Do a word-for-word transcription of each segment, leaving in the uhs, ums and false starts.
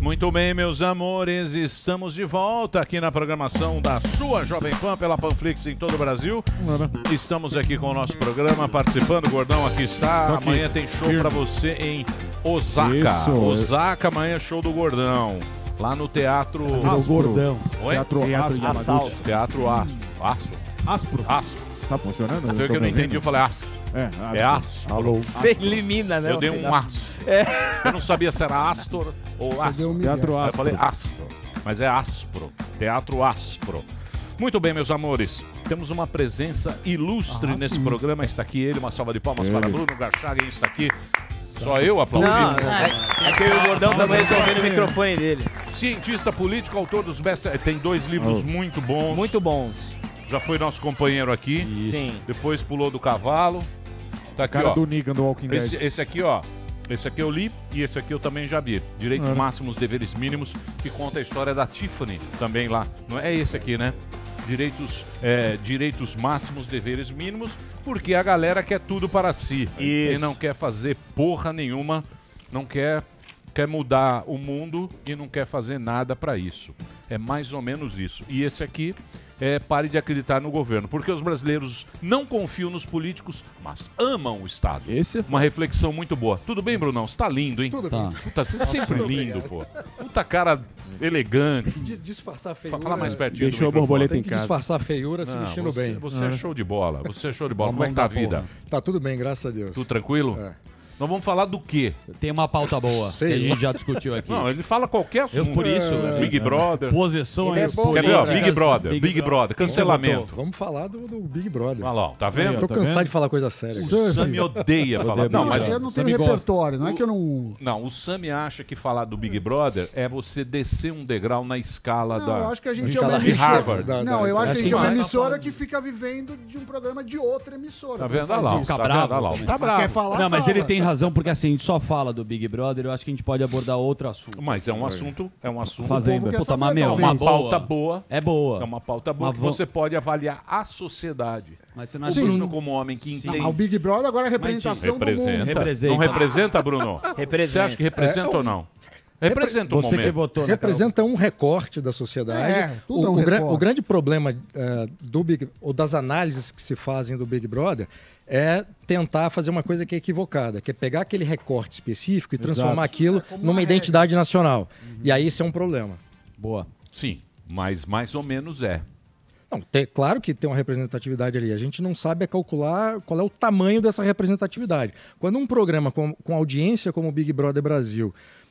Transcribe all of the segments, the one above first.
Muito bem, meus amores, estamos de volta aqui na programação da sua Jovem Pan pela Panflix em todo o Brasil. Estamos aqui com o nosso programa, participando. O Gordão aqui está. Aqui. Amanhã tem show para você em Osaka. Isso. Osaka, amanhã show do Gordão. Lá no Teatro... O Gordão. Oi? Teatro, teatro Assalto. Teatro Aço. Aço. Aspro. Aço. Tá funcionando? Mas eu que eu não entendi, eu falei aço. É, É aço. Alô. Você elimina, né? Eu dei um aço. Eu não sabia se era Astor ou Astro. Teatro Eu Aspro. falei Astro, mas é Aspro. Teatro Aspro. Muito bem, meus amores. Temos uma presença ilustre Ah, nesse sim. programa. Está aqui ele, uma salva de palmas Ele. para Bruno Garchagen. Está aqui. Só eu aplaudi. Não, é, é que o Gordão também resolvendo o microfone dele. Cientista político, autor dos best Tem dois livros Oh. muito bons. Muito bons. Já foi nosso companheiro aqui. Sim. Depois pulou do cavalo. Tá aqui, Cara ó. do Negan do Walking Dead. Esse, esse aqui, ó. Esse aqui eu li e esse aqui eu também já vi. Direitos Ah. Máximos, Deveres Mínimos, que conta a história da Tiffany também lá. Não é esse aqui, né? Direitos, é, direitos Máximos, Deveres Mínimos, porque a galera quer tudo para si. Quem não quer fazer porra nenhuma, não quer, quer mudar o mundo e não quer fazer nada para isso. É mais ou menos isso. E esse aqui é pare de acreditar no governo, porque os brasileiros não confiam nos políticos, mas amam o Estado. Esse é Uma reflexão muito boa. Tudo bem, Brunão? Você tá lindo, hein? Tudo Tá. bem. Puta, você é sempre Muito lindo, obrigado. pô. Puta cara elegante. Dis- Disfarçar a feiura. Fala mais pertinho Deixou do a borboleta Tem em que casa. disfarçar a feiura se Não, vestindo você, bem. você é show de bola. Você é show de bola. Como é que tá a vida? Tá tudo bem, graças a Deus. Tudo tranquilo? É. Nós vamos falar do quê? Tem uma pauta boa Sei que a lá. gente já discutiu aqui. Não, ele fala qualquer assunto. Eu por isso. É. Big Brother. Posição Ele é aí. bom. Quer ver, ó? políticas, Big Brother. Big, Big Brother. Quem Cancelamento. Vamos falar do, do Big Brother. Olha lá, ó, tá vendo? Aí, ó. Tô tá cansado vendo? de falar coisa séria. O Sami odeia falar. Odeia Não, Big mas Brother. eu não Sammy tenho gosta. repertório, não é que eu não. não, o Sami acha que falar do Big Brother é você descer um degrau na escala Não, da. eu acho que a gente é Escala uma de emissora. Harvard. Da- Não, da- eu acho acho que a gente que é uma vai. emissora que fica vivendo de um programa de outra emissora. Tá vendo? Faz Olha lá, isso. tá Fica vendo? bravo Olha lá, também. tá Quer bravo. falar? Não, mas fala. ele tem razão, porque assim, a gente só fala do Big Brother, eu acho que a gente pode abordar outro assunto. Mas é um assunto, é um assunto. Fazenda. quer Puta, saber, mas meu, talvez. Uma uma pauta boa. boa. É boa. É uma pauta boa Mas que vou- você pode avaliar a sociedade. Mas você não O acha Bruno, que- como homem que Sim. entende. Ah, o Big Brother agora é a representação do Representa. mundo. Representa. Não representa, Bruno? Representa. Você acha que representa É, ou não? Representa o Você que momento. votou na Representa um recorte da sociedade. É, tudo o, é um o gra- recorte. o grande problema eh, do Big, ou das análises que se fazem do Big Brother é tentar fazer uma coisa que é equivocada, que é pegar aquele recorte específico e transformar Exato. aquilo como numa uma identidade nacional. E aí isso é um problema. Boa. Sim, mas mais ou menos é. Não, tem- claro que tem uma representatividade ali. A gente não sabe é calcular qual é o tamanho dessa representatividade. Quando um programa com, com audiência como o Big Brother Brasil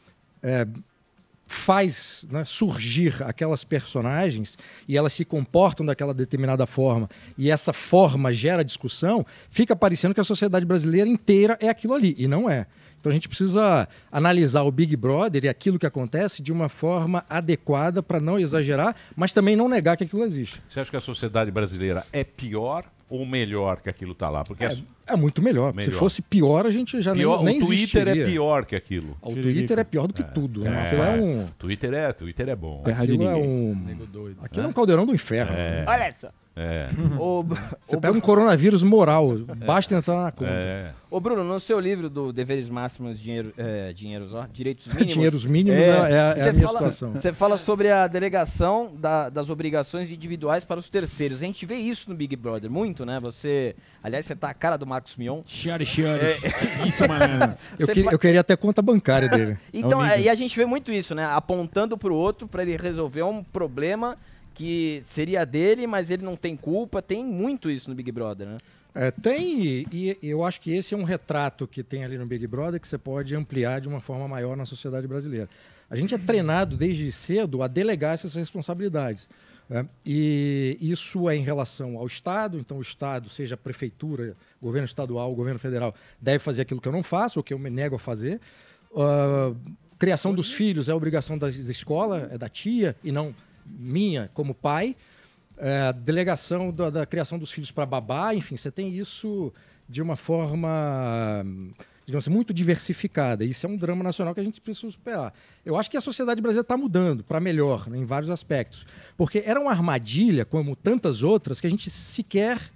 é, faz, né, surgir aquelas personagens e elas se comportam daquela determinada forma e essa forma gera discussão, fica parecendo que a sociedade brasileira inteira é aquilo ali, e não é. Então a gente precisa analisar o Big Brother e aquilo que acontece de uma forma adequada para não exagerar, mas também não negar que aquilo existe. Você acha que a sociedade brasileira é pior ou melhor que aquilo tá lá? Porque É, a- é muito melhor. Melhor. Se fosse pior, a gente já pior- nem, nem o Twitter existiria. é pior que aquilo. O Twitter é pior do que tudo. Né? Aquilo é um, Twitter é, Twitter é bom. Terra de aquilo é ninguém. um, aquilo é um caldeirão do inferno. Olha só. É, Ô, Você ô, pega um coronavírus moral, basta entrar na conta. é. ô, Bruno, no seu livro do Deveres Máximos, dinheiro, é, dinheiros, ó, Direitos Mínimos... Dinheiros mínimos é, é a- é a você minha fala- situação. Você fala sobre a delegação da- das obrigações individuais para os terceiros. A gente vê isso no Big Brother muito, né? Você... Aliás, você tá a cara do Marcos Mion. Chiari, chiari. Que isso, mano? Eu, Você queria, fa- eu queria até conta bancária dele. Então, É o nível. é, e a gente vê muito isso, né? Apontando pro outro para ele resolver um problema que seria dele, mas ele não tem culpa. Tem muito isso no Big Brother, né? É, tem, e, e eu acho que esse é um retrato que tem ali no Big Brother que você pode ampliar de uma forma maior na sociedade brasileira. A gente é treinado desde cedo a delegar essas responsabilidades. Né? E isso é em relação ao Estado, então o Estado, seja a prefeitura, governo estadual, governo federal, deve fazer aquilo que eu não faço, ou que eu me nego a fazer. Uh, criação dos filhos é obrigação da, da escola, é da tia, e não minha como pai. É, delegação da, da criação dos filhos para babá, enfim, você tem isso de uma forma, digamos assim, muito diversificada. Isso é um drama nacional que a gente precisa superar. Eu acho que a sociedade brasileira está mudando para melhor, né, em vários aspectos. Porque era uma armadilha, como tantas outras, que a gente sequer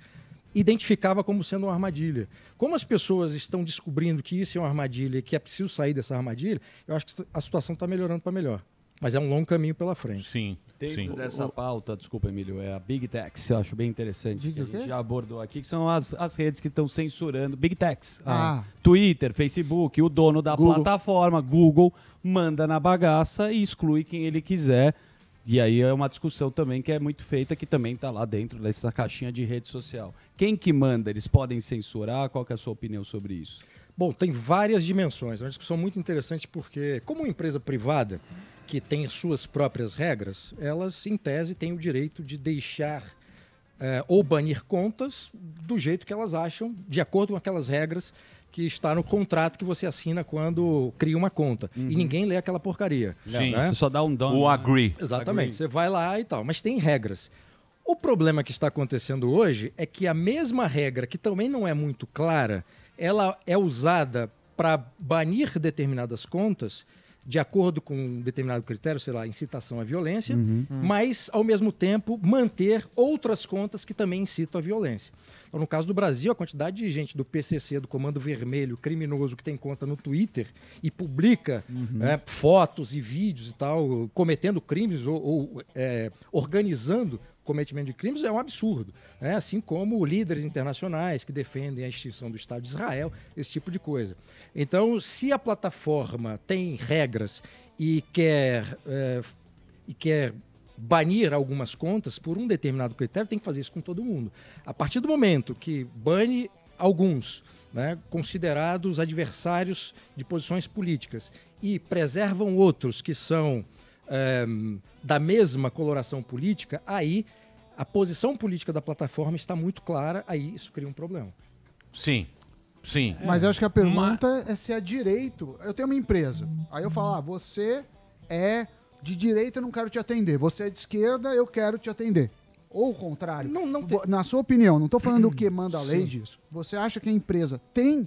identificava como sendo uma armadilha. Como as pessoas estão descobrindo que isso é uma armadilha e que é preciso sair dessa armadilha, eu acho que a situação está melhorando para melhor. Mas é um longo caminho pela frente. Sim. Dentro Sim. dessa pauta, desculpa, Emílio, é a Big Techs, eu acho bem interessante. Big Que a o quê? gente já abordou aqui, que são as, as redes que estão censurando. Big Techs. Ah. Twitter, Facebook, o dono da Google. plataforma, Google, manda na bagaça e exclui quem ele quiser. E aí é uma discussão também que é muito feita, que também está lá dentro dessa caixinha de rede social. Quem que manda? Eles podem censurar? Qual que é a sua opinião sobre isso? Bom, tem várias dimensões. É uma discussão muito interessante porque, como uma empresa privada que tem suas próprias regras, elas, em tese, têm o direito de deixar eh, ou banir contas do jeito que elas acham, de acordo com aquelas regras que está no contrato que você assina quando cria uma conta. E ninguém lê aquela porcaria. Sim. né? Você só dá um down. O agree. Exatamente. Agree. Você vai lá e tal. Mas tem regras. O problema que está acontecendo hoje é que a mesma regra, que também não é muito clara, ela é usada para banir determinadas contas de acordo com um determinado critério, sei lá, incitação à violência, mas, ao mesmo tempo, manter outras contas que também incitam à violência. Então, no caso do Brasil, a quantidade de gente do P C C, do Comando Vermelho, criminoso, que tem conta no Twitter e publica é, fotos e vídeos e tal, cometendo crimes ou, ou é, organizando cometimento de crimes, é um absurdo. Né? Assim como líderes internacionais que defendem a extinção do Estado de Israel, esse tipo de coisa. Então, se a plataforma tem regras e quer, é, e quer banir algumas contas por um determinado critério, tem que fazer isso com todo mundo. A partir do momento que bane alguns, né, considerados adversários de posições políticas e preservam outros que são é, da mesma coloração política, aí a posição política da plataforma está muito clara, aí isso cria um problema. Sim. Sim. Mas eu acho que a pergunta é se é direito. Eu tenho uma empresa. Aí eu falo, ah, você é de direita, eu não quero te atender. Você é de esquerda, eu quero te atender. Ou o contrário. Não, não tem... Na sua opinião, não estou falando o que manda a lei disso. Você acha que a empresa tem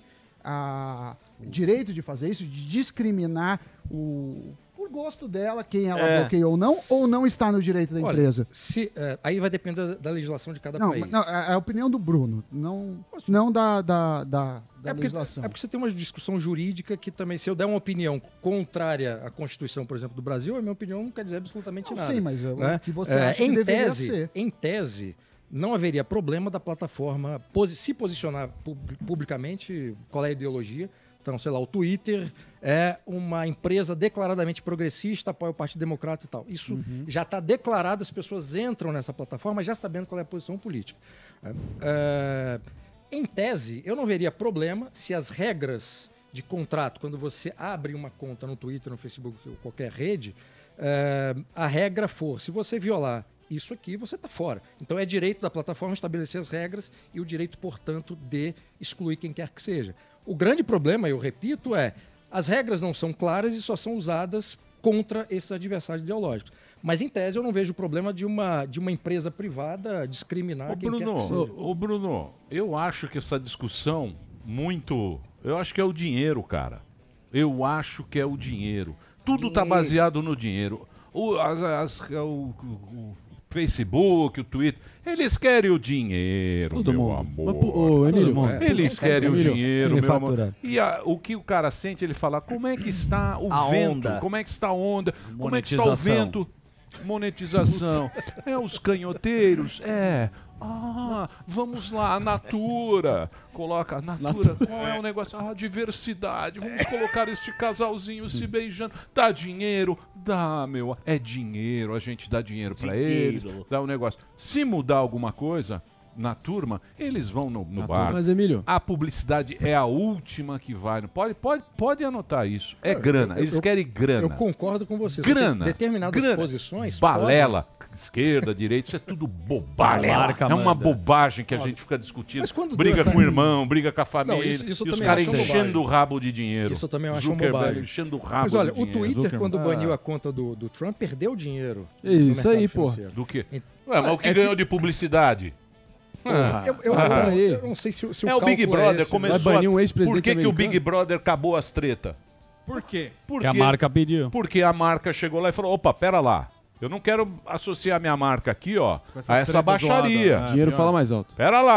a direito de fazer isso, de discriminar o... por gosto dela, quem ela É. bloqueia ou não, ou não está no direito da Olha, empresa? se, é, aí vai depender da, da legislação de cada Não, país. mas- não, é é a opinião do Bruno, não, não da, da, da, da É porque, legislação. é porque você tem uma discussão jurídica que também, se eu der uma opinião contrária à Constituição, por exemplo, do Brasil, a minha opinião não quer dizer absolutamente Não, nada. sim, mas o né? que você É, acha que em deveria tese, ser. Em tese, não haveria problema da plataforma posi- se posicionar pub- publicamente, qual é a ideologia. Então, sei lá, o Twitter é uma empresa declaradamente progressista, apoia o Partido Democrata e tal. Isso já está declarado, as pessoas entram nessa plataforma já sabendo qual é a posição política. É, é, em tese, eu não veria problema se as regras de contrato, quando você abre uma conta no Twitter, no Facebook ou qualquer rede, é, a regra for, se você violar isso aqui, você está fora. Então é direito da plataforma estabelecer as regras e o direito, portanto, de excluir quem quer que seja. O grande problema, eu repito, é as regras não são claras e só são usadas contra esses adversários ideológicos. Mas, em tese, eu não vejo o problema de uma, de uma empresa privada discriminar Ô quem quer Bruno, que seja. ô, ô, Bruno, eu acho que essa discussão muito... Eu acho que é o dinheiro, cara. Eu acho que é o dinheiro. Tudo tá baseado no dinheiro. O, as- as- o, o- o Facebook, o Twitter, eles querem o dinheiro, Todo meu mundo. amor. Mas, pô, ô, Emílio, mundo. é, Eles querem o Emílio, dinheiro, ele meu amor. fatura. E a- o que o cara sente, ele fala, como é que está o A vento? onda. Como é que está a onda? Como é que está o Monetização. vento? Monetização. É os canhoteiros? É. Ah, vamos lá, a Natura. Coloca, Natura, qual é o negócio? Ah, diversidade. Vamos colocar este casalzinho se beijando. Dá dinheiro? Dá, meu. É dinheiro, a gente dá dinheiro pra eles. Dá um negócio. Se mudar alguma coisa na turma, eles vão no, no bar. Mas, Emílio, A publicidade é a última que vai. Pode, pode, pode anotar isso. É grana. eu- Eles eu- querem grana. Eu concordo com você. Grana. Determinadas grana. posições. Balela, esquerda, direita, isso é tudo bobagem. A marca É uma manda. bobagem que a gente fica discutindo. Mas quando Briga deu essa- com o irmão, briga com a família. Não, isso- isso eu e os também caras acho enchendo bobagem. o rabo de dinheiro. Isso eu também acho uma Zuckerberg bobagem. enchendo o rabo Mas olha, de o dinheiro. Twitter, Zuckerman. quando baniu Ah. a conta do, do Trump, perdeu dinheiro. no Isso aí, mercado pô. financeiro. Do quê? Ent- Ué, mas o que é ganhou que- de publicidade? porra. Eu, eu, Ah, eu- peraí. eu não sei se, o- se É o o Big cálculo Brother, esse, começou Vai banir a- um ex-presidente Por que, que o americano? Big Brother acabou as treta? Por quê? Porque Que a marca pediu. Porque a marca chegou lá e falou, opa, pera lá. Eu não quero associar minha marca aqui, ó, Com essas a essa tretas baixaria. zoadas, né? Dinheiro pior. fala mais alto. Pera lá.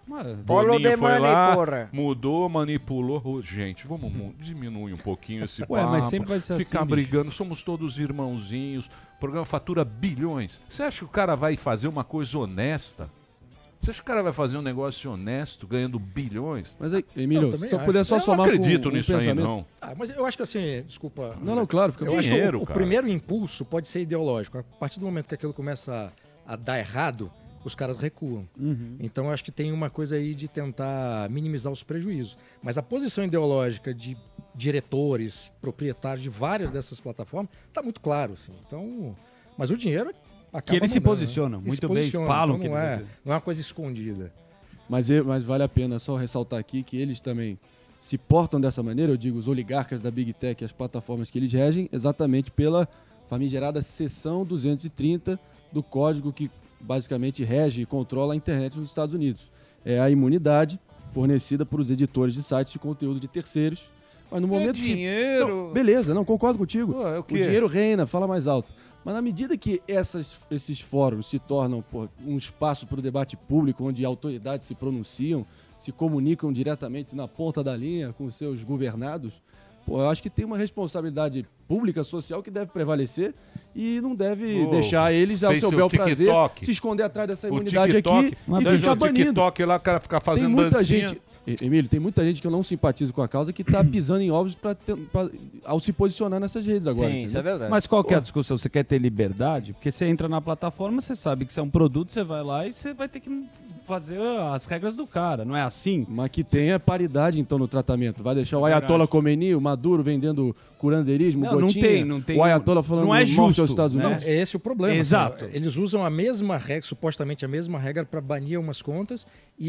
Follow Boninho the foi money, lá, porra. mudou, manipulou. Ô, gente, vamos mu- diminuir um pouquinho esse Ué, papo. mas sempre vai ser Ficar assim, brigando, somos todos irmãozinhos. O programa fatura bilhões. Você acha que o cara vai fazer uma coisa honesta? Você acha que o cara vai fazer um negócio honesto, ganhando bilhões? Mas aí, Emílio, Eu também se eu acho. puder só Eu somar não acredito com um nisso aí, pensamento. não. Ah, mas eu acho que assim, desculpa. Não, não, claro, fica Eu acho dinheiro, que o, o cara. primeiro impulso pode ser ideológico. A partir do momento que aquilo começa a, a dar errado, os caras recuam. Uhum. Então eu acho que tem uma coisa aí de tentar minimizar os prejuízos. Mas a posição ideológica de diretores, proprietários de várias dessas plataformas, está muito claro. Assim. Então, mas o dinheiro acaba Que eles se mandando, né? posicionam, Eles muito se bem, posicionam, falam então que não, eles é, vão- não é uma coisa escondida. Mas, e- mas vale a pena só ressaltar aqui que eles também se portam dessa maneira, eu digo, os oligarcas da Big Tech e as plataformas que eles regem, exatamente pela famigerada seção duzentos e trinta do código que basicamente rege e controla a internet nos Estados Unidos. É a imunidade fornecida por os editores de sites de conteúdo de terceiros. Mas no momento que... dinheiro. Não, beleza, não, concordo contigo. Pô, é o O quê? dinheiro reina, fala mais alto. Mas na medida que essas, esses fóruns se tornam pô, um espaço para o debate público, onde autoridades se pronunciam, se comunicam diretamente na ponta da linha com os seus governados, pô, eu acho que tem uma responsabilidade pública, social, que deve prevalecer e não deve Ô, deixar eles, ao fez seu seu bel prazer, TikTok. se esconder atrás dessa O imunidade TikTok, aqui mas e veja ficar o banindo. TikTok lá, o cara fica Tem fazendo muita dancinha. gente, E- Emílio, tem muita gente que eu não simpatizo com a causa que tá pisando em ovos pra, ter- pra- ao se posicionar nessas redes agora. Sim, entendeu? isso é verdade. Mas qual que é a discussão? Você quer ter liberdade? Porque você entra na plataforma, você sabe que você é um produto, você vai lá e você vai ter que fazer as regras do cara, não é assim? Mas que tenha paridade, então, no tratamento. Vai deixar o É Ayatollah verdade. Khomeini, o Maduro, vendendo curandeirismo, Não, não gotinha. tem, não tem. O Ayatollah falando Não é morte justo, aos Estados né? Unidos. É esse o problema. Exato. assim, eles usam a mesma regra, supostamente a mesma regra, para banir umas contas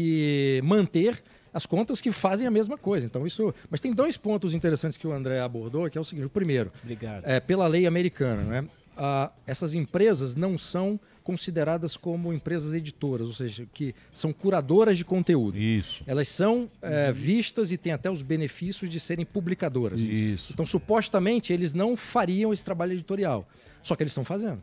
e manter as contas que fazem a mesma coisa. Então isso. Mas tem dois pontos interessantes que o André abordou, que é o seguinte: o primeiro, Obrigado. é, pela lei americana, né? Ah, essas empresas não são consideradas como empresas editoras, ou seja, que são curadoras de conteúdo. Isso. Elas são é, vistas e têm até os benefícios de serem publicadoras. Isso. Então, supostamente, eles não fariam esse trabalho editorial. Só que eles estão fazendo.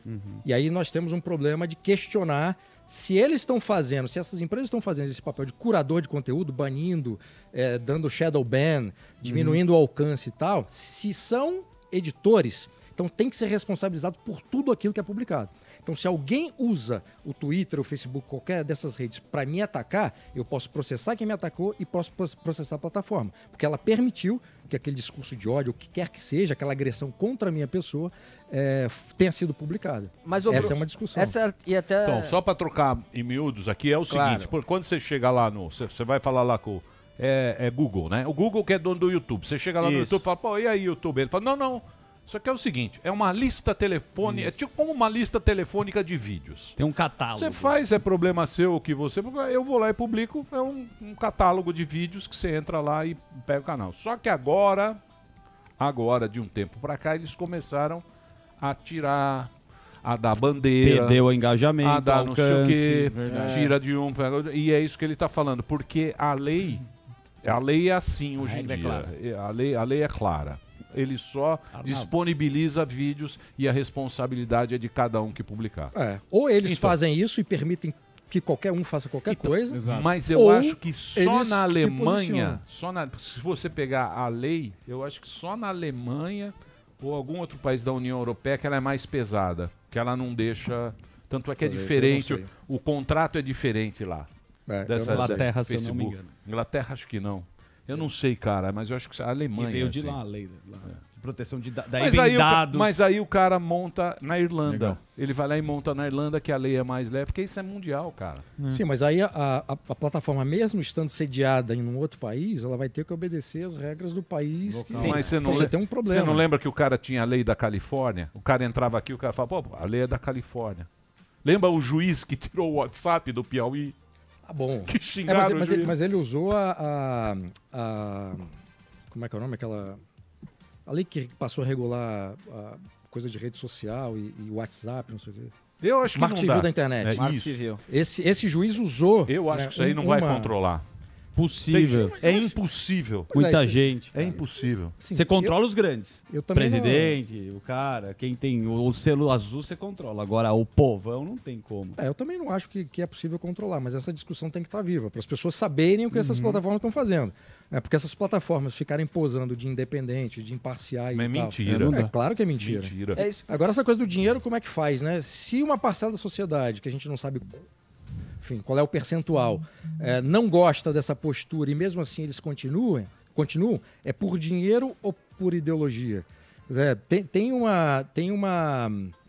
E aí nós temos um problema de questionar se eles estão fazendo, se essas empresas estão fazendo esse papel de curador de conteúdo, banindo, é, dando shadow ban, diminuindo o alcance e tal, se são editores, então tem que ser responsabilizado por tudo aquilo que é publicado. Então, se alguém usa o Twitter, o Facebook, qualquer dessas redes para me atacar, eu posso processar quem me atacou e posso processar a plataforma. Porque ela permitiu que aquele discurso de ódio, o que quer que seja, aquela agressão contra a minha pessoa, é, tenha sido publicada. Mas, ô, Essa Bruno, é uma discussão. Essa e até... Então, só para trocar em miúdos aqui, é o Claro. seguinte, por, quando você chega lá no... Você, você vai falar lá com... É, é Google, né? O Google que é dono do YouTube. Você chega lá no Isso. YouTube e fala, pô, e aí, YouTube? Ele fala, não, não, isso aqui é o seguinte, é uma lista telefônica, é tipo como uma lista telefônica de vídeos. Tem um catálogo. Você faz, é problema seu o que você... Eu vou lá e publico, é um, um catálogo de vídeos que você entra lá e pega o canal. Só que agora, agora, de um tempo pra cá, eles começaram a tirar, a dar bandeira... Perdeu o engajamento, a dar não sei o alcance, quê, verdade. tira de um... pega outro, e é isso que ele tá falando, porque a lei... A lei é assim hoje em regra é dia. clara. É, A lei, a lei é clara. Ele só disponibiliza vídeos e a responsabilidade é de cada um que publicar. É, ou eles Então. fazem isso e permitem que qualquer um faça qualquer coisa. Mas eu Ou acho que só eles na se Alemanha, posicionam. só na, se você pegar a lei, eu acho que só na Alemanha ou algum outro país da União Europeia que ela é mais pesada, que ela não deixa... Tanto é que é Talvez, eu diferente, não sei. o, o contrato é diferente lá. É, eu Dessas, não sei. Inglaterra, se eu não Facebook. me engano. Inglaterra acho que não. Eu não sei, cara, mas eu acho que a Alemanha. Que veio de assim. lá a lei lá, de proteção de da- daí Mas vem aí, o, ca- dados. mas aí o cara monta na Irlanda. Legal. Ele vai lá e monta na Irlanda que a lei é mais leve, porque isso é mundial, cara. Sim, mas aí a, a- a plataforma, mesmo estando sediada em um outro país, ela vai ter que obedecer as regras do país. Que... Sim, mas você não, Você le- tem um problema. Você não lembra que o cara tinha a lei da Califórnia? O cara entrava aqui, o cara falava, pô, a lei é da Califórnia. Lembra o juiz que tirou o WhatsApp do Piauí? Ah, bom. Que É, xingaram mas, o mas juiz. ele, mas ele usou a, a- a- Como é que é o nome? Aquela. A lei que passou a regular a coisa de rede social e, e WhatsApp, não sei o quê. Eu acho que Marco não Civil dá. da internet. É Marco isso. Civil. Esse, esse juiz usou. Eu acho né, que isso aí um- não vai uma- controlar. Possível. Tem- É impossível. Pois é, Muita isso- gente. É impossível. Sim, Você controla eu- os grandes. eu também Presidente, o cara, quem tem o, o selo azul você controla. Agora o povão não tem como. É, eu também não acho que, que é possível controlar, mas essa discussão tem que estar viva, para as pessoas saberem o que essas plataformas estão fazendo. É, porque essas plataformas ficarem posando de independentes, de imparciais Mas é e tal. mentira. É, claro que é mentira. Mentira. É isso. Agora, essa coisa do dinheiro, como é que faz, né? Se uma parcela da sociedade, que a gente não sabe, enfim, qual é o percentual, é, não gosta dessa postura e mesmo assim eles continuam, continuam, é por dinheiro ou por ideologia? Quer dizer, tem, tem uma, tem uma,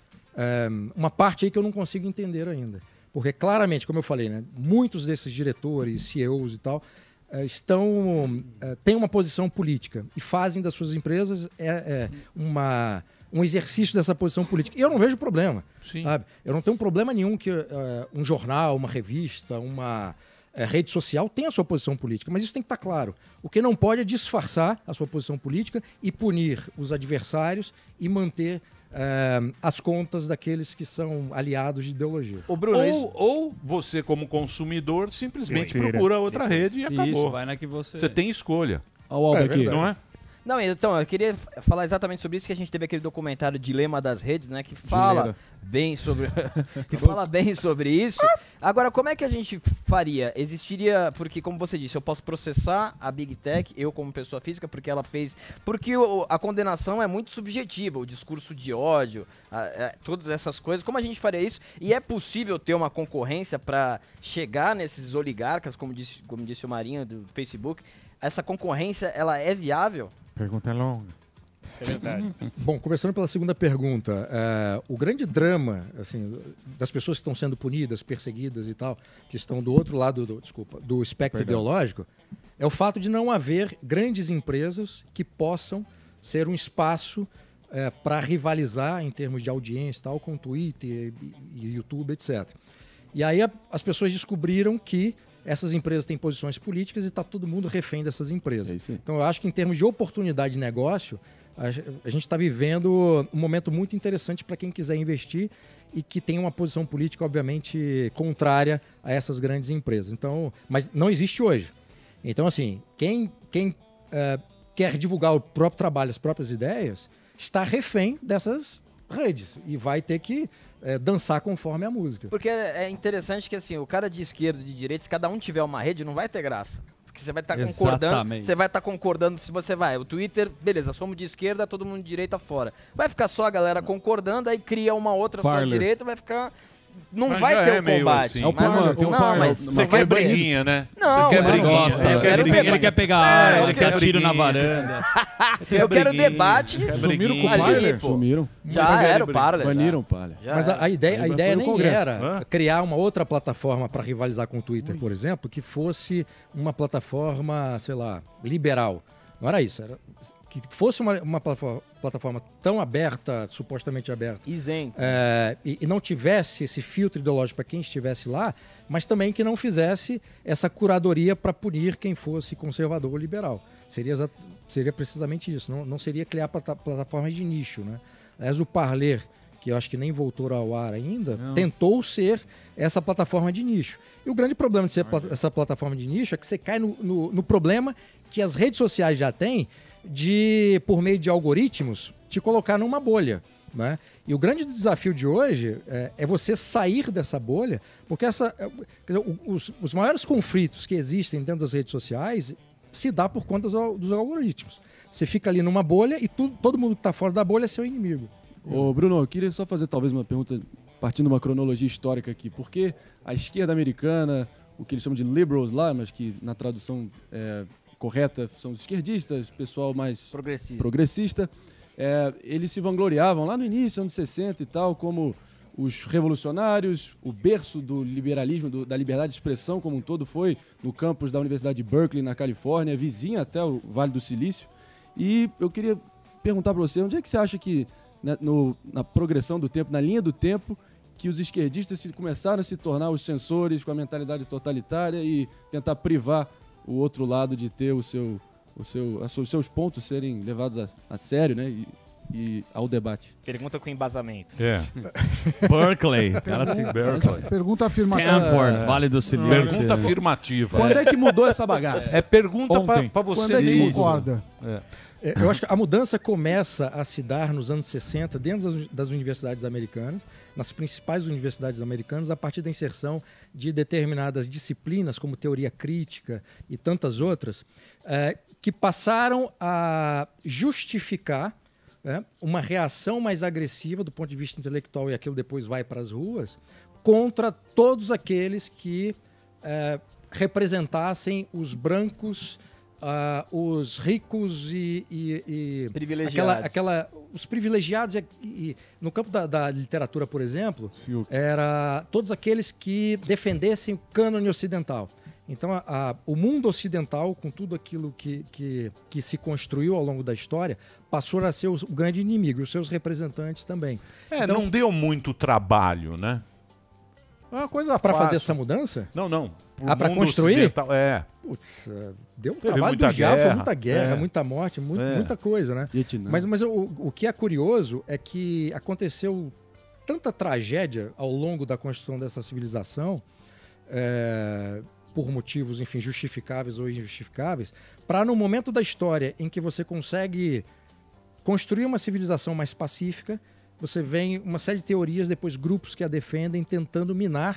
é, uma parte aí que eu não consigo entender ainda. Porque claramente, como eu falei, né, muitos desses diretores, C E Os e tal, é, estão, é, têm uma posição política e fazem das suas empresas é, é, uma... um exercício dessa posição política. E eu não vejo problema. Sim. Sabe? Eu não tenho problema nenhum que uh, um jornal, uma revista, uma uh, rede social tenha a sua posição política, mas isso tem que estar claro. O que não pode é disfarçar a sua posição política e punir os adversários e manter uh, as contas daqueles que são aliados de ideologia. O Bruno, Ou, isso- ou você, como consumidor, simplesmente Mentira. procura outra rede e acabou. Isso, vai na que você... Você tem escolha, Olha o Alba É aqui. verdade. não é? Não, então, eu queria f- falar exatamente sobre isso, que a gente teve aquele documentário Dilema das Redes, né, que fala Dileira. bem sobre que fala bem sobre isso. Agora, como é que a gente faria? Existiria, porque como você disse, eu posso processar a Big Tech, eu como pessoa física, porque ela fez, porque o- a condenação é muito subjetiva, o discurso de ódio, a- a- todas essas coisas. Como a gente faria isso? E é possível ter uma concorrência para chegar nesses oligarcas, como disse, como disse o Marinho do Facebook? Essa concorrência, ela é viável? Pergunta longa. É verdade. Bom, começando pela segunda pergunta, é, o grande drama assim, das pessoas que estão sendo punidas, perseguidas e tal, que estão do outro lado do, desculpa, do espectro Perdão. ideológico, é o fato de não haver grandes empresas que possam ser um espaço é, para rivalizar em termos de audiência e tal, com Twitter e, e YouTube, etcétera. E aí a- as pessoas descobriram que essas empresas têm posições políticas e está todo mundo refém dessas empresas. É isso aí. Então eu acho que em termos de oportunidade de negócio, a ge- a gente está vivendo um momento muito interessante para quem quiser investir e que tem uma posição política, obviamente, contrária a essas grandes empresas. Então, mas não existe hoje. Então, assim, quem, quem eh, quer divulgar o próprio trabalho, as próprias ideias, está refém dessas redes e vai ter que eh, dançar conforme a música. Porque é é interessante que assim, o cara de esquerda e de direita, se cada um tiver uma rede, não vai ter graça. Porque você vai estar concordando, Exatamente. você vai estar concordando se você vai. O Twitter, beleza, somos de esquerda, todo mundo de direita fora. Vai ficar só a galera concordando, aí cria uma outra só de Parler. direita, vai ficar. Não Mas vai já ter é o meio combate. assim. É o Mas- Parler, tem um não, Parler. mas Não, Você mas quer foi bem- briguinha, né? Não, Você quer mas- briguinha. Gosta. Eu Ele, quero quer, pegar- ele quer pegar arma, É, ele eu quer quero tiro na briguinha. varanda. Eu quero briguinha, debate. quer Sumiram com o briguinha. Ali, Parler? pô. Sumiram. Já Mas ele era o briga. Parler. já. Baniram o Palha. Já Mas a, era. a ideia, a Aí ideia foi no nem Congresso. era Hã? criar uma outra plataforma para rivalizar com o Twitter, por exemplo, que fosse uma plataforma, sei lá, liberal. Não era isso. Era que fosse uma, uma plataforma, plataforma tão aberta, supostamente aberta, Isento. é, e, e não tivesse esse filtro ideológico para quem estivesse lá, mas também que não fizesse essa curadoria para punir quem fosse conservador ou liberal. Seria, exa- seria precisamente isso. Não, não seria criar plata- plataformas de nicho, né? Aliás, o Parler, que eu acho que nem voltou ao ar ainda, tentou ser essa plataforma de nicho. E o grande problema de ser pla- essa plataforma de nicho é que você cai no, no- no problema que as redes sociais já têm de, por meio de algoritmos, te colocar numa bolha. Né? E o grande desafio de hoje é, é você sair dessa bolha, porque essa, é, quer dizer, o- os, os maiores conflitos que existem dentro das redes sociais se dá por conta dos, al- dos algoritmos. Você fica ali numa bolha e tudo, todo mundo que está fora da bolha é seu inimigo. Ô, Bruno, eu queria só fazer talvez uma pergunta partindo de uma cronologia histórica aqui. Por que a esquerda americana, o que eles chamam de liberals lá, mas que na tradução é, correta são os esquerdistas, pessoal mais Progressista. progressista, é, eles se vangloriavam lá no início, anos sessenta e tal, como os revolucionários, o berço do liberalismo, do- da liberdade de expressão como um todo foi no campus da Universidade de Berkeley, na Califórnia, vizinha até o Vale do Silício. E eu queria perguntar para você, onde é que você acha que, né, no- na progressão do tempo, na linha do tempo, que os esquerdistas se, começaram a se tornar os censores com a mentalidade totalitária e tentar privar o outro lado de ter o seu, o seu, a sua- os seus pontos serem levados a, a sério, né? E e ao debate. Pergunta com embasamento. É. Berkeley. Cara assim, Berkeley. Pergunta afirmativa. Stanford, É. Vale do Silício. Pergunta afirmativa. Quando é que mudou essa bagaça? É pergunta Ontem. para você. Quando é que mesmo. Concorda. É. É, Eu acho que a mudança começa a se dar nos anos sessenta, dentro das- das universidades americanas, nas principais universidades americanas, a partir da inserção de determinadas disciplinas, como teoria crítica e tantas outras, eh, que passaram a justificar, né, uma reação mais agressiva do ponto de vista intelectual, e aquilo depois vai para as ruas, contra todos aqueles que eh, representassem os brancos, ah, os ricos e, e- e Privilegiados. aquela, aquela, os privilegiados. E, e- no campo da, da literatura, por exemplo, era todos aqueles que defendessem o cânone ocidental. Então, a- a- o mundo ocidental, com tudo aquilo que, que, que se construiu ao longo da história, passou a ser o, o grande inimigo, e os seus representantes também. É, Então- não deu muito trabalho, né? É uma coisa Para fácil. fazer essa mudança? Não, não. Pro Ah, pra mundo construir? ocidental, É. Putz, eh, deu um Teve trabalho muita do diabo, foi guerra, muita guerra, é. muita morte, mu- É. muita coisa, né? Vietnã. Mas, mas o, o que é curioso é que aconteceu tanta tragédia ao longo da construção dessa civilização, é, por motivos, enfim, justificáveis ou injustificáveis, para no momento da história em que você consegue construir uma civilização mais pacífica, você vem uma série de teorias, depois grupos que a defendem, tentando minar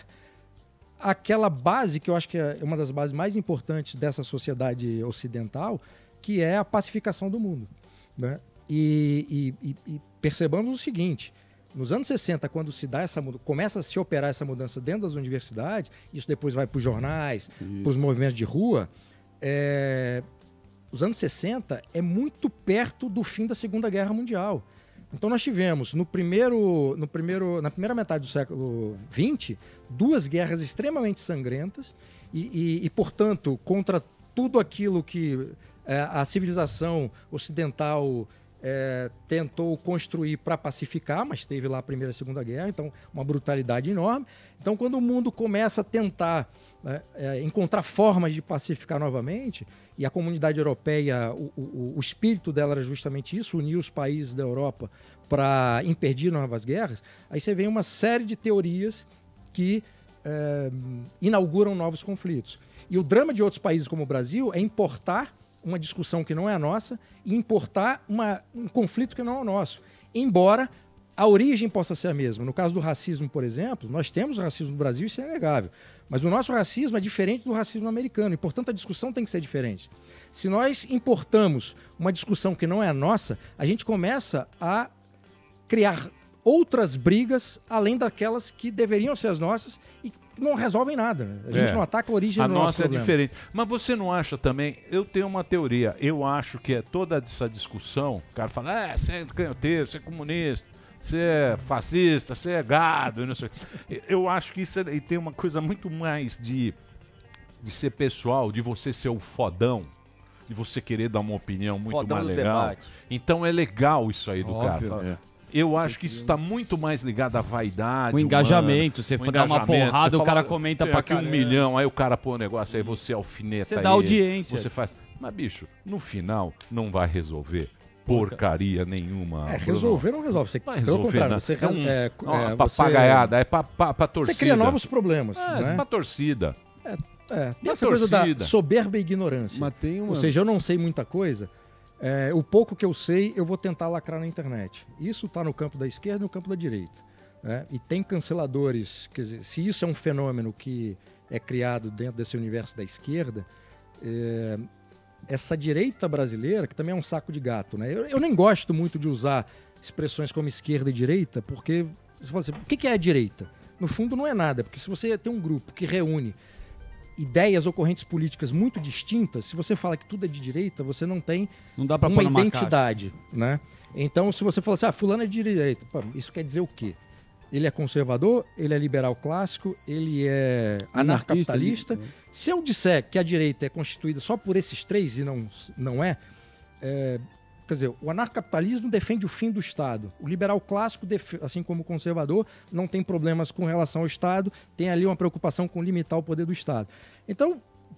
aquela base que eu acho que é uma das bases mais importantes dessa sociedade ocidental, que é a pacificação do mundo, né? E, e- e- e percebamos o seguinte: nos anos sessenta, quando se dá essa muda- começa a se operar essa mudança dentro das universidades, isso depois vai para os jornais, para os movimentos de rua, é, os anos sessenta é muito perto do fim da Segunda Guerra Mundial. Então nós tivemos no primeiro, no primeiro, na primeira metade do século vinte, duas guerras extremamente sangrentas e, e- e, portanto, contra tudo aquilo que é, a civilização ocidental é, tentou construir para pacificar, mas teve lá a Primeira e a Segunda Guerra, então uma brutalidade enorme. Então, quando o mundo começa a tentar né, é, encontrar formas de pacificar novamente, e a comunidade europeia, o, o- o espírito dela era justamente isso, unir os países da Europa para impedir novas guerras, aí você vê uma série de teorias que é, inauguram novos conflitos. E o drama de outros países como o Brasil é importar uma discussão que não é a nossa e importar uma- um conflito que não é o nosso. Embora a origem possa ser a mesma. No caso do racismo, por exemplo, nós temos racismo no Brasil, isso é inegável. Mas o nosso racismo é diferente do racismo americano e, portanto, a discussão tem que ser diferente. Se nós importamos uma discussão que não é a nossa, a gente começa a criar outras brigas além daquelas que deveriam ser as nossas e não resolvem nada, né? A gente É. não ataca a origem A do nosso nossa é problema. diferente. Mas você não acha também? Eu tenho uma teoria. Eu acho que é toda essa discussão. O cara fala, é, você é canhoteiro, você é comunista, você é fascista, você é gado, e não sei. Eu acho que isso é, e tem uma coisa muito mais de, de ser pessoal, de você ser o fodão, de você querer dar uma opinião muito Fodão mais do legal. debate. Então é legal isso aí do Óbvio, cara. é. Eu acho que isso está muito mais ligado à vaidade. O engajamento, humana, você o for dar uma engajamento. porrada, Você o cara fala, comenta tem pra aqui um caramba. milhão, aí o cara põe o negócio, aí você alfineta Você ele, dá audiência. Você faz. Mas, bicho, no final não vai resolver porcaria nenhuma. É, Bruno. resolver não resolve. Você, Vai pelo resolver, contrário, né? você, é um, é, uma é, você- papagaiada, é pra, pra, pra torcida. Você cria novos problemas. É, né? pra torcida. É, tem pra essa coisa da torcida. soberba e ignorância. Mas tem uma... Ou seja, eu não sei muita coisa. é, o pouco que eu sei, eu vou tentar lacrar na internet. Isso está no campo da esquerda e no campo da direita. né? E tem canceladores. Quer dizer, se isso é um fenômeno que é criado dentro desse universo da esquerda, é, essa direita brasileira, que também é um saco de gato, né? Eu, eu nem gosto muito de usar expressões como esquerda e direita, porque você fala assim, o que que é a direita? No fundo não é nada, porque se você tem um grupo que reúne ideias ou correntes políticas muito distintas, se você fala que tudo é de direita, você não tem Não dá pra uma pôr numa identidade, né? Então, se você fala assim, ah, fulano é de direita, pô, isso quer dizer o quê? Ele é conservador, ele é liberal clássico, ele é anarcapitalista. Anarquista, Se eu disser que a direita é constituída só por esses três e não, não é, é, quer dizer, o anarcapitalismo defende o fim do Estado. O liberal clássico, def- assim como o conservador, não tem problemas com relação ao Estado, tem ali uma preocupação com limitar o poder do Estado. Então,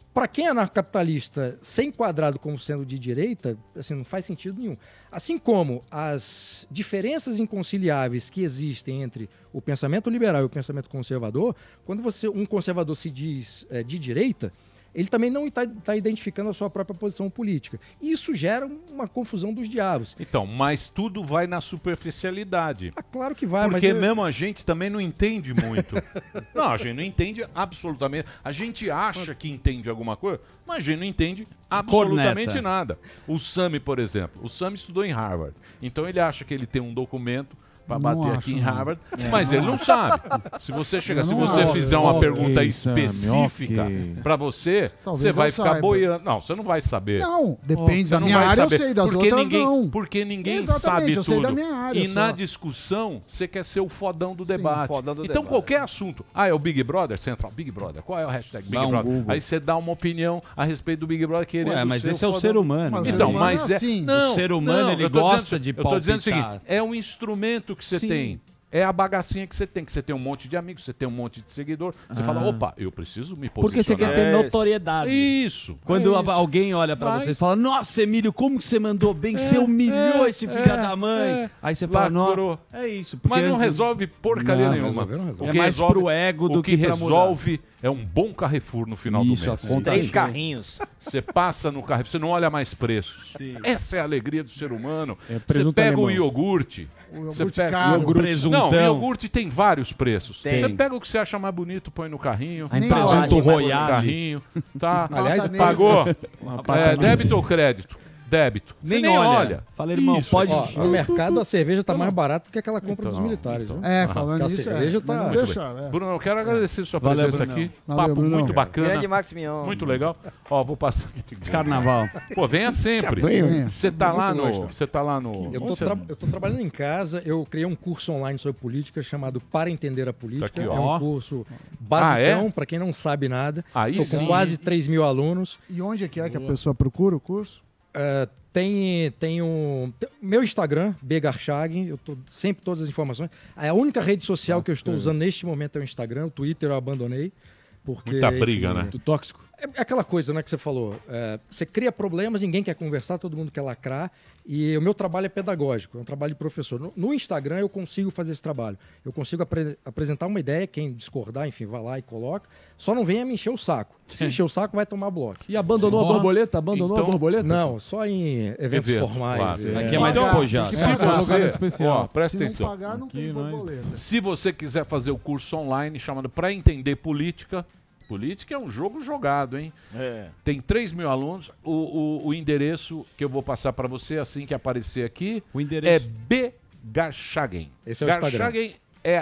para quem é anarcocapitalista ser enquadrado como sendo de direita, assim, não faz sentido nenhum. Assim como as diferenças inconciliáveis que existem entre o pensamento liberal e o pensamento conservador, quando você um conservador se diz é, de direita, ele também não está tá identificando a sua própria posição política. E isso gera uma confusão dos diabos. Então, mas tudo vai na superficialidade. Ah, claro que vai, Porque mas... eu- mesmo a gente também não entende muito. Não, a gente não entende absolutamente. A gente acha que entende alguma coisa, mas a gente não entende absolutamente Corneta. nada. O Sami, por exemplo. O Sami estudou em Harvard. Então ele acha que ele tem um documento para Não bater acho, aqui em não. Harvard, É. mas ele não sabe. Se você chegar, Eu se não você acho. fizer uma Ok, pergunta Sami, específica ok. para você, Talvez você vai eu ficar saiba. boiando. Não, você não vai saber. Não, depende Você da não minha vai área, eu saber. sei, das porque outras ninguém, não. Porque ninguém Exatamente, sabe eu tudo. sei da minha área e só. na discussão, você quer ser o fodão do debate. fodão do então, debate. qualquer assunto. Ah, é o Big Brother? Você entra, Big Brother. Qual é o hashtag Big Dá um Brother? Google. Aí você dá uma opinião a respeito do Big Brother querendo Ué, mas ser esse é o fodão. ser humano. Mas o ser Então, humano mas é é... assim. Não, O ser humano, não, ele eu tô gosta dizendo, de Eu tô dizendo o palpitar. seguinte, é um instrumento que você Sim. tem. É a bagacinha que você tem, que você tem um monte de amigos, você tem um monte de seguidor. Você Ah. fala, opa, eu preciso me posicionar. Porque você quer ter notoriedade. Isso. Quando é a- isso. alguém olha pra Mas- você e fala, nossa, Emílio, como que você mandou bem? É, você humilhou é, esse filho é, da mãe. é. Aí você fala, Lacrou. não, é isso. Porque Mas não antes- resolve porcaria Não, nenhuma. resolver não resolve. O É que mais resolve- pro ego do o que, que pra resolve é um bom Carrefour no final Isso, do a mês. conta Três chega. carrinhos. Você passa no Carrefour, você não olha mais preços. Essa é a alegria do ser humano. você presunto pega o alemão. iogurte. O Você iogurte pega caro. iogurte. Presuntão. Não, o iogurte tem vários preços. Tem. Você pega o que você acha mais bonito, põe no carrinho. Nem Presunto olha. Põe no Royale. carrinho. Tá. Aliás, Nota Pagou. Uma É, pata- débito ou crédito? Débito. Você Nem nem olha. olha. Fala, irmão, Isso, pode- Ó, no mercado a cerveja está Então- mais barata do que aquela compra Então, dos militares. então. né? É, falando Porque a nisso, cerveja é. tá- Mas não Muito deixa, é. Bruno, eu quero agradecer sua Valeu, presença Brunão. aqui. Valeu, Papo Brunão. muito bacana. Grande Max Mion. Muito legal. Ó, vou passar aqui. Carnaval. Pô, venha sempre. Venha. Você tá lá Muito no. gosto. Você tá lá no. Eu onde tô, você- tra- eu tô trabalhando em casa, eu criei um curso online sobre política chamado Para Entender a Política. Tá aqui, ó. é Ó. um curso basicão, Ah, é? para quem não sabe nada. Aí Tô com sim. quase três mil alunos. E onde é que é que a pessoa procura o curso? É, tem, tem um. tem- meu Instagram, B Garchag, eu tô sempre todas as informações. A única rede social que eu estou usando neste momento é o Instagram, o Twitter eu abandonei. Porque, Muita briga, enfim, né? Muito tóxico. É aquela coisa, né, que você falou. É, você cria problemas, ninguém quer conversar, todo mundo quer lacrar. E o meu trabalho é pedagógico, é um trabalho de professor. No, no Instagram eu consigo fazer esse trabalho. Eu consigo apre- apresentar uma ideia, quem discordar, enfim, vai lá e coloca. Só não venha me encher o saco. Se encher o saco, vai tomar bloco. E abandonou Ó, a borboleta? Abandonou então- a borboleta? Não, só em eventos Evento, formais. claro. é. Aqui é mais Pagar. despojado. Se Se Passar você, lugar especial. ó, presta Se não atenção. pagar, não tem Aqui nós- borboleta. Se você quiser fazer o curso online chamado Pra Entender Política, política é um jogo jogado, hein? É. Tem três mil alunos. O, o, o endereço que eu vou passar para você assim que aparecer aqui O é endereço. B Garchagen. Esse é o Instagram. Garchagen é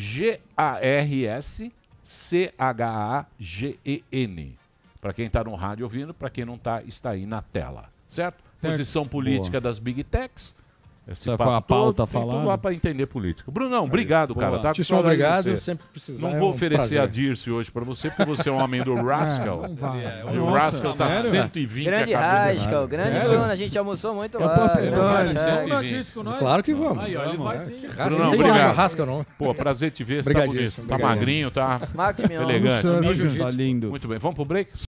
G A R S C H A G E N. Para quem está no rádio ouvindo, para quem não está, está aí na tela. Certo? Certo. Posição política das Big Techs. Esse Essa papo foi a pauta todo, tem tudo falada. lá para entender política. Brunão, obrigado, cara. Tá com Muitíssimo saudade de obrigado, você. sempre que precisar. Não é vou um oferecer prazer. a Dirce hoje pra você, porque você é um homem do Rascal. É, não vai. E o Rascal tá sério? cento e vinte Grande a cabeça. Rascal, grande Sério? Bruno, a gente almoçou muito Eu lá. posso- grande então, Rascal. cento e Vamos na vinte. Dirce com nós? Claro que vamos. Aí, ó, ele vai é. sim. Rasca, Brunão, não tem obrigado. rasca, não. Pô, prazer te ver. Você tá bonito. Obrigadíssimo, Tá obrigadíssimo. magrinho, tá Max Mion. elegante. Almoçando. Tá lindo. Muito bem. Vamos pro break?